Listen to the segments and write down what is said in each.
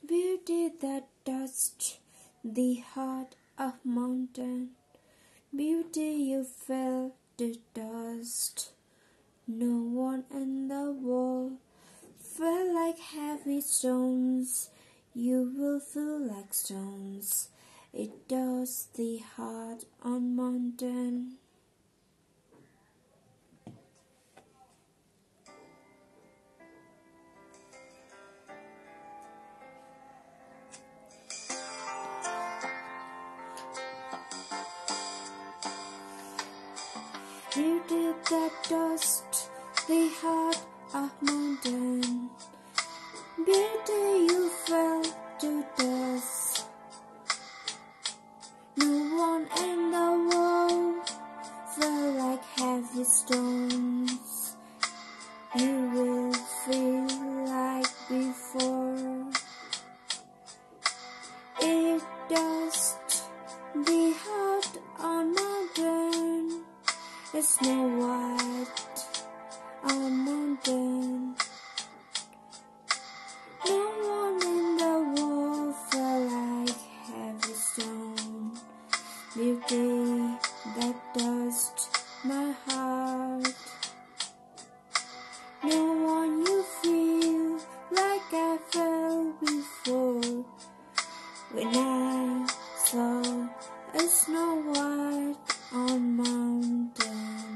Beauty that touched the heart of mountain. Beauty you felt to dust. No one in the world felt like heavy stones. You will feel like stones. It does the heart on mountain. Beauty that dust the heart of mountain. Beauty you felt to dust. No one in the world felt like heavy stones. You will feel like before. It dust the heart on mountain. It's Snow White on mountain. No one in the world felt like heavy stone. Beauty that touched my heart. No one you feel like I felt before. When I saw a Snow White on mountain.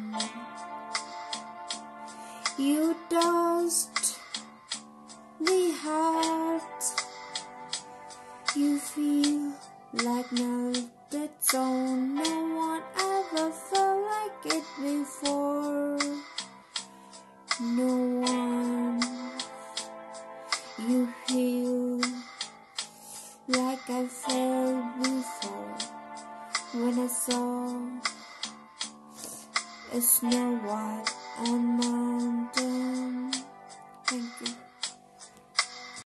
You dust the heart. You feel like melted stone. No one ever felt like it before. No one. You feel like I felt before. When I saw a Snow White on mountain.